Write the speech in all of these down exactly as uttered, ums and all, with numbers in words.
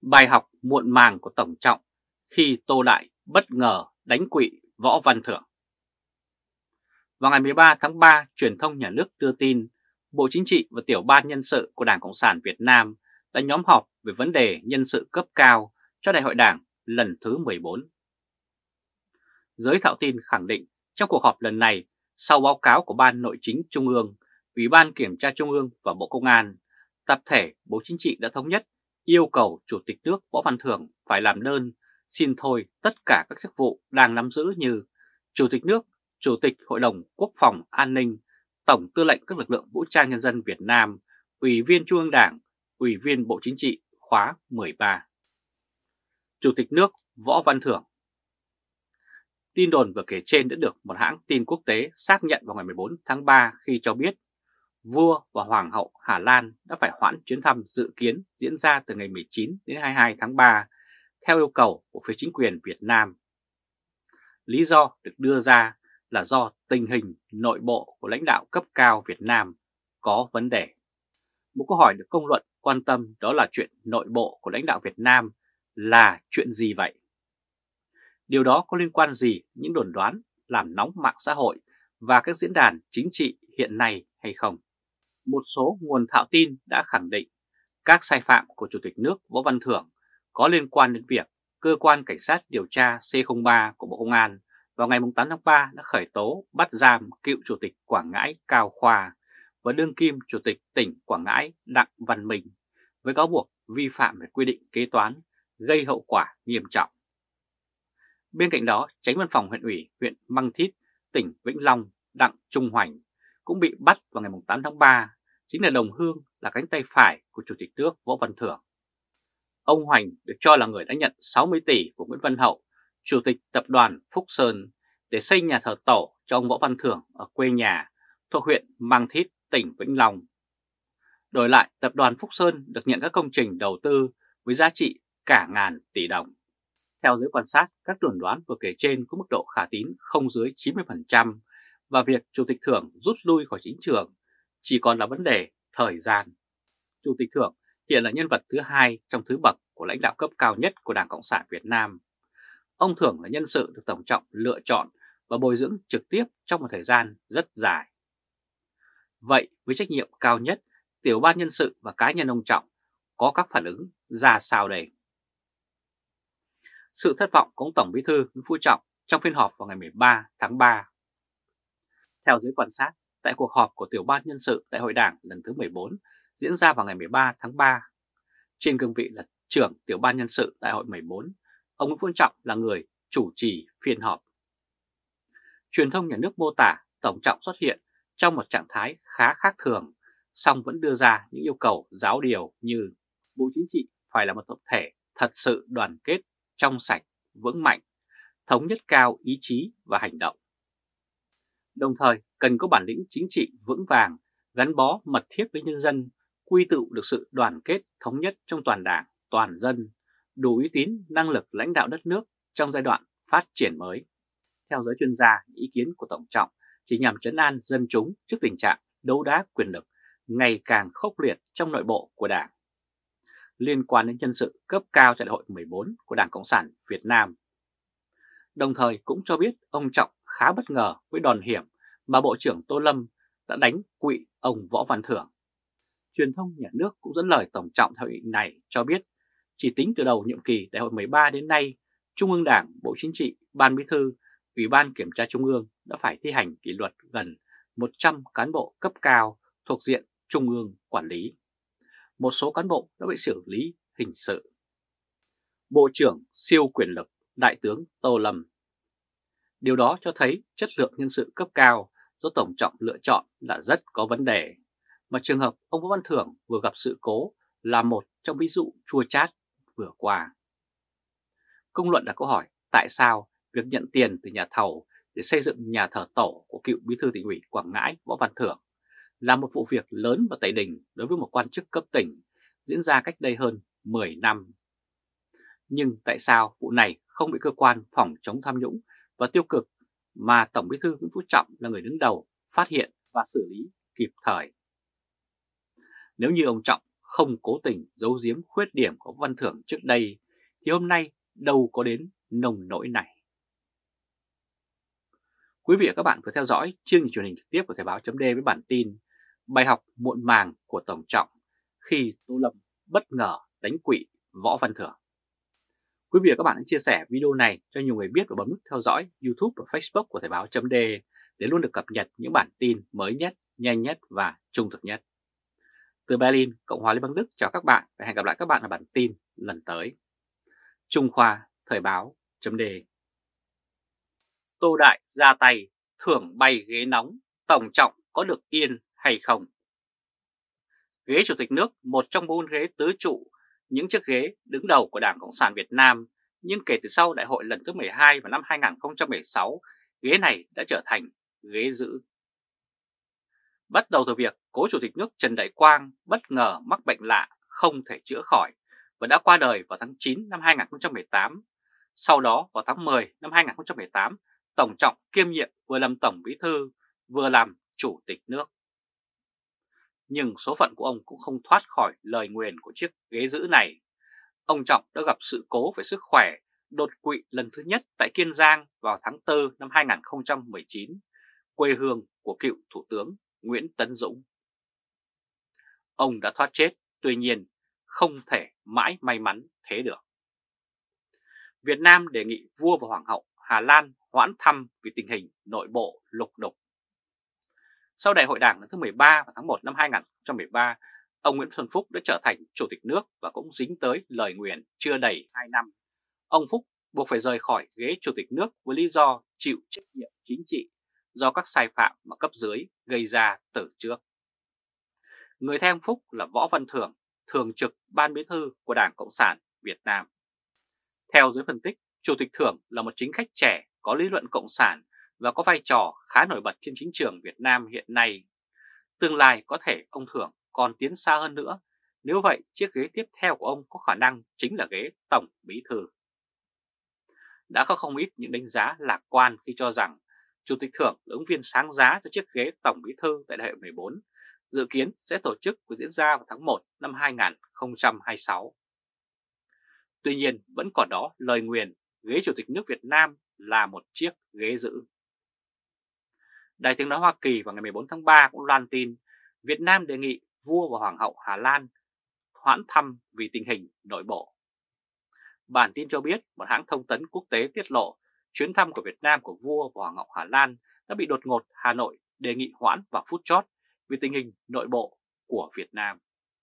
Bài học muộn màng của Tổng Trọng khi Tô Đại bất ngờ đánh quỵ Võ Văn Thưởng. Vào ngày mười ba tháng ba, truyền thông nhà nước đưa tin Bộ Chính trị và Tiểu ban Nhân sự của Đảng Cộng sản Việt Nam đã nhóm họp về vấn đề nhân sự cấp cao cho Đại hội Đảng lần thứ mười bốn. Giới thạo tin khẳng định trong cuộc họp lần này, sau báo cáo của Ban Nội chính Trung ương, Ủy ban Kiểm tra Trung ương và Bộ Công an, tập thể Bộ Chính trị đã thống nhất yêu cầu Chủ tịch nước Võ Văn Thưởng phải làm đơn xin thôi tất cả các chức vụ đang nắm giữ như Chủ tịch nước, Chủ tịch Hội đồng Quốc phòng An ninh, Tổng tư lệnh các lực lượng vũ trang nhân dân Việt Nam, Ủy viên Trung ương Đảng, Ủy viên Bộ Chính trị khóa mười ba. Chủ tịch nước Võ Văn Thưởng. Tin đồn vừa kể trên đã được một hãng tin quốc tế xác nhận vào ngày mười bốn tháng ba khi cho biết vua và hoàng hậu Hà Lan đã phải hoãn chuyến thăm dự kiến diễn ra từ ngày mười chín đến hai mươi hai tháng ba theo yêu cầu của phía chính quyền Việt Nam. Lý do được đưa ra là do tình hình nội bộ của lãnh đạo cấp cao Việt Nam có vấn đề. Một câu hỏi được công luận quan tâm đó là chuyện nội bộ của lãnh đạo Việt Nam là chuyện gì vậy? Điều đó có liên quan gì những đồn đoán làm nóng mạng xã hội và các diễn đàn chính trị hiện nay hay không? Một số nguồn thạo tin đã khẳng định các sai phạm của Chủ tịch nước Võ Văn Thưởng có liên quan đến việc Cơ quan Cảnh sát điều tra C không ba của Bộ Công an vào ngày tám tháng ba đã khởi tố bắt giam cựu Chủ tịch Quảng Ngãi Cao Khoa và đương kim Chủ tịch tỉnh Quảng Ngãi Đặng Văn Minh với cáo buộc vi phạm về quy định kế toán gây hậu quả nghiêm trọng. Bên cạnh đó, Chánh Văn phòng huyện ủy huyện Măng Thít, tỉnh Vĩnh Long Đặng Trung Hoành cũng bị bắt vào ngày tám tháng ba, chính là đồng hương là cánh tay phải của Chủ tịch nước Võ Văn Thưởng. Ông Hoành được cho là người đã nhận sáu mươi tỷ của Nguyễn Văn Hậu, Chủ tịch Tập đoàn Phúc Sơn, để xây nhà thờ tổ cho ông Võ Văn Thưởng ở quê nhà thuộc huyện Măng Thít, tỉnh Vĩnh Long. Đổi lại, Tập đoàn Phúc Sơn được nhận các công trình đầu tư với giá trị cả ngàn tỷ đồng. Theo giới quan sát, các đồn đoán vừa kể trên có mức độ khả tín không dưới chín mươi phần trăm và việc Chủ tịch Thưởng rút lui khỏi chính trường chỉ còn là vấn đề thời gian. Chủ tịch Thưởng hiện là nhân vật thứ hai trong thứ bậc của lãnh đạo cấp cao nhất của Đảng Cộng sản Việt Nam. Ông Thưởng là nhân sự được Tổng Trọng lựa chọn và bồi dưỡng trực tiếp trong một thời gian rất dài. Vậy với trách nhiệm cao nhất, tiểu ban nhân sự và cá nhân ông Trọng có các phản ứng ra sao đây? Sự thất vọng của ông Tổng Bí thư Nguyễn Phú Trọng trong phiên họp vào ngày mười ba tháng ba. Theo giới quan sát, tại cuộc họp của tiểu ban nhân sự Đại hội Đảng lần thứ mười bốn diễn ra vào ngày mười ba tháng ba, trên cương vị là trưởng tiểu ban nhân sự Đại hội mười bốn, ông Nguyễn Phú Trọng là người chủ trì phiên họp. Truyền thông nhà nước mô tả Tổng Trọng xuất hiện trong một trạng thái khá khác thường, song vẫn đưa ra những yêu cầu giáo điều như Bộ Chính trị phải là một tập thể thật sự đoàn kết, trong sạch, vững mạnh, thống nhất cao ý chí và hành động. Đồng thời cần có bản lĩnh chính trị vững vàng, gắn bó mật thiết với nhân dân, quy tụ được sự đoàn kết thống nhất trong toàn đảng, toàn dân, đủ uy tín, năng lực lãnh đạo đất nước trong giai đoạn phát triển mới. Theo giới chuyên gia, ý kiến của Tổng Trọng chỉ nhằm trấn an dân chúng trước tình trạng đấu đá quyền lực ngày càng khốc liệt trong nội bộ của Đảng. Liên quan đến nhân sự cấp cao tại Đại hội mười bốn của Đảng Cộng sản Việt Nam. Đồng thời cũng cho biết ông Trọng khá bất ngờ với đòn hiểm mà Bộ trưởng Tô Lâm đã đánh quỵ ông Võ Văn Thưởng. Truyền thông nhà nước cũng dẫn lời Tổng Trọng theo ý này cho biết chỉ tính từ đầu nhiệm kỳ Đại hội mười ba đến nay, Trung ương Đảng, Bộ Chính trị, Ban Bí thư, Ủy ban Kiểm tra Trung ương đã phải thi hành kỷ luật gần một trăm cán bộ cấp cao thuộc diện Trung ương quản lý. Một số cán bộ đã bị xử lý hình sự. Bộ trưởng siêu quyền lực Đại tướng Tô Lâm. Điều đó cho thấy chất lượng nhân sự cấp cao do Tổng Trọng lựa chọn là rất có vấn đề, mà trường hợp ông Võ Văn Thưởng vừa gặp sự cố là một trong ví dụ chua chát vừa qua. Công luận đặt câu hỏi tại sao việc nhận tiền từ nhà thầu để xây dựng nhà thờ tổ của cựu Bí thư Tỉnh ủy Quảng Ngãi Võ Văn Thưởng là một vụ việc lớn và tẩy đình đối với một quan chức cấp tỉnh diễn ra cách đây hơn mười năm. Nhưng tại sao vụ này không bị cơ quan phòng chống tham nhũng và tiêu cực mà Tổng Bí thư Nguyễn Phú Trọng là người đứng đầu phát hiện và xử lý kịp thời? Nếu như ông Trọng không cố tình giấu giếm khuyết điểm của Văn Thưởng trước đây thì hôm nay đâu có đến nông nỗi này. Quý vị và các bạn vừa theo dõi chương trình truyền hình trực tiếp của Thời báo chấm với bản tin bài học muộn màng của Tổng Trọng khi Tô Lâm bất ngờ đánh quỵ Võ Văn Thưởng. Quý vị và các bạn hãy chia sẻ video này cho nhiều người biết và bấm nút theo dõi YouTube và Facebook của Thời báo chấm để luôn được cập nhật những bản tin mới nhất, nhanh nhất và trung thực nhất. Từ Berlin, Cộng hòa Liên bang Đức chào các bạn và hẹn gặp lại các bạn ở bản tin lần tới. Trung Khoa, Thời báo chấm đề. Tô Đại ra tay, thưởng bay ghế nóng, Tổng Trọng có được yên hay không? Ghế Chủ tịch nước, một trong bốn ghế tứ trụ, những chiếc ghế đứng đầu của Đảng Cộng sản Việt Nam, nhưng kể từ sau Đại hội lần thứ mười hai vào năm hai nghìn không trăm mười sáu, ghế này đã trở thành ghế giữ. Bắt đầu từ việc cố Chủ tịch nước Trần Đại Quang bất ngờ mắc bệnh lạ không thể chữa khỏi và đã qua đời vào tháng chín năm hai nghìn không trăm mười tám. Sau đó vào tháng mười năm hai nghìn không trăm mười tám, Tổng Trọng kiêm nhiệm vừa làm Tổng Bí thư vừa làm Chủ tịch nước. Nhưng số phận của ông cũng không thoát khỏi lời nguyền của chiếc ghế giữ này. Ông Trọng đã gặp sự cố về sức khỏe, đột quỵ lần thứ nhất tại Kiên Giang vào tháng tư năm hai nghìn không trăm mười chín, quê hương của cựu Thủ tướng Nguyễn Tấn Dũng. Ông đã thoát chết, tuy nhiên không thể mãi may mắn thế được. Việt Nam đề nghị vua và hoàng hậu Hà Lan hoãn thăm vì tình hình nội bộ lục đục. Sau Đại hội Đảng lần thứ mười ba vào tháng một năm hai nghìn không trăm mười ba, ông Nguyễn Xuân Phúc đã trở thành Chủ tịch nước và cũng dính tới lời nguyền chưa đầy hai năm. Ông Phúc buộc phải rời khỏi ghế Chủ tịch nước với lý do chịu trách nhiệm chính trị do các sai phạm mà cấp dưới gây ra từ trước. Người theo ông Phúc là Võ Văn Thưởng, thường trực Ban Bí thư của Đảng Cộng sản Việt Nam. Theo giới phân tích, Chủ tịch Thưởng là một chính khách trẻ có lý luận cộng sản và có vai trò khá nổi bật trên chính trường Việt Nam hiện nay. Tương lai có thể ông Thưởng còn tiến xa hơn nữa, nếu vậy chiếc ghế tiếp theo của ông có khả năng chính là ghế Tổng Bí thư. Đã có không ít những đánh giá lạc quan khi cho rằng Chủ tịch Thưởng là ứng viên sáng giá cho chiếc ghế Tổng Bí thư tại Đại hội mười bốn, dự kiến sẽ tổ chức và diễn ra vào tháng một năm hai nghìn không trăm hai mươi sáu. Tuy nhiên vẫn còn đó lời nguyền ghế Chủ tịch nước Việt Nam là một chiếc ghế giữ. Đài Tiếng nói Hoa Kỳ vào ngày mười bốn tháng ba cũng loan tin Việt Nam đề nghị vua và hoàng hậu Hà Lan hoãn thăm vì tình hình nội bộ. Bản tin cho biết một hãng thông tấn quốc tế tiết lộ chuyến thăm của Việt Nam của vua và hoàng hậu Hà Lan đã bị đột ngột Hà Nội đề nghị hoãn vào phút chót vì tình hình nội bộ của Việt Nam.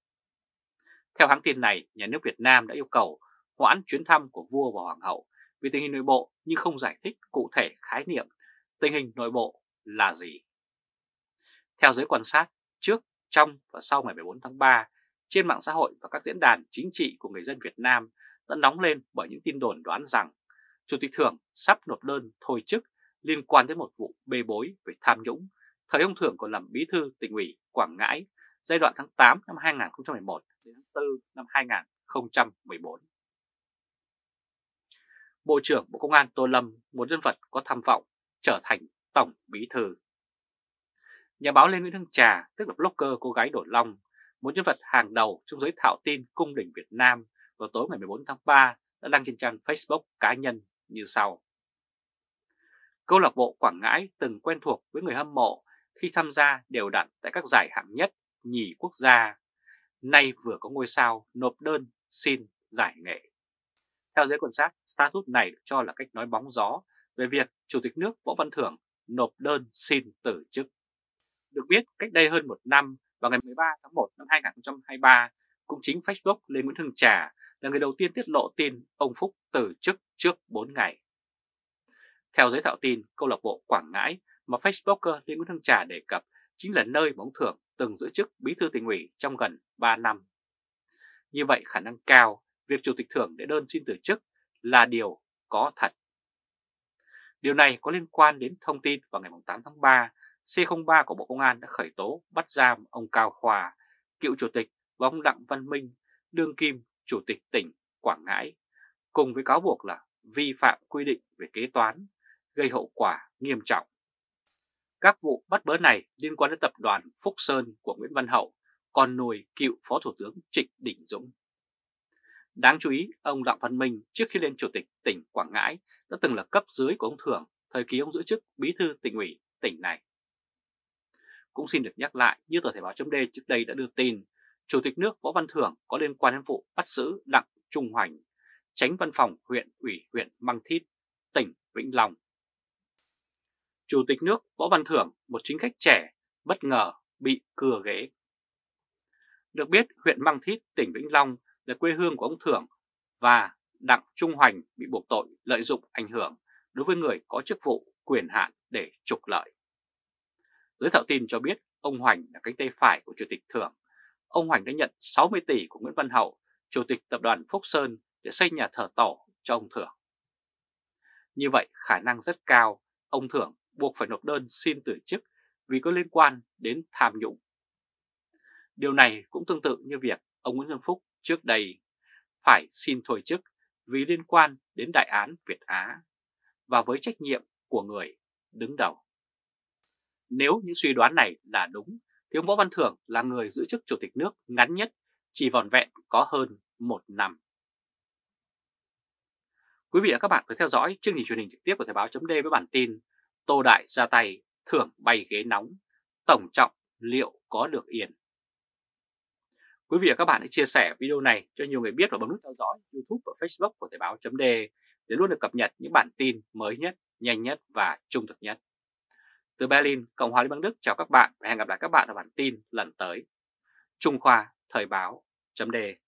Theo hãng tin này, nhà nước Việt Nam đã yêu cầu hoãn chuyến thăm của vua và hoàng hậu vì tình hình nội bộ nhưng không giải thích cụ thể khái niệm tình hình nội bộ là gì. Theo giới quan sát, trước, trong và sau ngày mười bốn tháng ba, trên mạng xã hội và các diễn đàn chính trị của người dân Việt Nam đã nóng lên bởi những tin đồn đoán rằng Chủ tịch Thưởng sắp nộp đơn thôi chức liên quan đến một vụ bê bối về tham nhũng, thời ông Thưởng còn làm Bí thư Tỉnh ủy Quảng Ngãi giai đoạn tháng tám năm hai nghìn không trăm mười một đến tháng tư năm hai nghìn không trăm mười bốn. Bộ trưởng Bộ Công an Tô Lâm, một nhân vật có tham vọng trở thành Tổng Bí thư. Nhà báo Lê Nguyễn Hương Trà, tức là blogger cô gái Đổ Long, một nhân vật hàng đầu trong giới thạo tin cung đình Việt Nam, vào tối ngày mười bốn tháng ba đã đăng trên trang Facebook cá nhân như sau. Câu lạc bộ Quảng Ngãi từng quen thuộc với người hâm mộ khi tham gia đều đặn tại các giải hạng nhất, nhì quốc gia. Nay vừa có ngôi sao nộp đơn xin giải nghệ. Theo giới quan sát, status này được cho là cách nói bóng gió về việc Chủ tịch nước Võ Văn Thưởng nộp đơn xin từ chức. Được biết, cách đây hơn một năm, vào ngày mười ba tháng một năm hai nghìn không trăm hai mươi ba, cũng chính Facebook Lê Nguyễn Hương Trà là người đầu tiên tiết lộ tin ông Phúc từ chức trước bốn ngày. Theo giới thạo tin, câu lạc bộ Quảng Ngãi mà Facebooker Lê Nguyễn Hương Trà đề cập chính là nơi mà ông Thưởng từng giữ chức Bí thư Tỉnh ủy trong gần ba năm. Như vậy khả năng cao việc Chủ tịch Thưởng đệ đơn xin từ chức là điều có thật. Điều này có liên quan đến thông tin vào ngày tám tháng ba, C không ba của Bộ Công an đã khởi tố bắt giam ông Cao Khoa, cựu chủ tịch, và ông Đặng Văn Minh, đương kim chủ tịch tỉnh Quảng Ngãi, cùng với cáo buộc là vi phạm quy định về kế toán, gây hậu quả nghiêm trọng. Các vụ bắt bớ này liên quan đến tập đoàn Phúc Sơn của Nguyễn Văn Hậu, con nuôi cựu Phó Thủ tướng Trịnh Đình Dũng. Đáng chú ý, ông Đặng Văn Minh trước khi lên Chủ tịch tỉnh Quảng Ngãi đã từng là cấp dưới của ông Thưởng thời kỳ ông giữ chức Bí thư Tỉnh ủy tỉnh này. Cũng xin được nhắc lại, như tờ Thể báo chấm D trước đây đã đưa tin, Chủ tịch nước Võ Văn Thưởng có liên quan đến vụ bắt giữ Đặng Trung Hoành, Chánh Văn phòng huyện ủy huyện Măng Thít, tỉnh Vĩnh Long. Chủ tịch nước Võ Văn Thưởng, một chính khách trẻ, bất ngờ bị cưa ghế. Được biết, huyện Măng Thít, tỉnh Vĩnh Long là quê hương của ông Thưởng và Đặng Trung Hoành bị buộc tội lợi dụng ảnh hưởng đối với người có chức vụ quyền hạn để trục lợi. Giới thạo tin cho biết ông Hoành là cánh tay phải của Chủ tịch Thưởng. Ông Hoành đã nhận sáu mươi tỷ của Nguyễn Văn Hậu, Chủ tịch Tập đoàn Phúc Sơn để xây nhà thờ tổ cho ông Thưởng. Như vậy khả năng rất cao ông Thưởng buộc phải nộp đơn xin từ chức vì có liên quan đến tham nhũng. Điều này cũng tương tự như việc ông Nguyễn Xuân Phúc trước đây phải xin thôi chức vì liên quan đến đại án Việt Á và với trách nhiệm của người đứng đầu. Nếu những suy đoán này là đúng thì ông Võ Văn Thưởng là người giữ chức Chủ tịch nước ngắn nhất, chỉ vỏn vẹn có hơn một năm. Quý vị và các bạn có theo dõi chương trình truyền hình trực tiếp của Thời báo chấm D với bản tin Tô Đại ra tay, Thưởng bay ghế nóng, Tổng Trọng liệu có được yên? Quý vị và các bạn hãy chia sẻ video này cho nhiều người biết và bấm nút theo dõi YouTube và Facebook của Thời báo chấm D để luôn được cập nhật những bản tin mới nhất, nhanh nhất và trung thực nhất. Từ Berlin, Cộng hòa Liên bang Đức chào các bạn và hẹn gặp lại các bạn ở bản tin lần tới. Trung Khoa Thời báo chấm D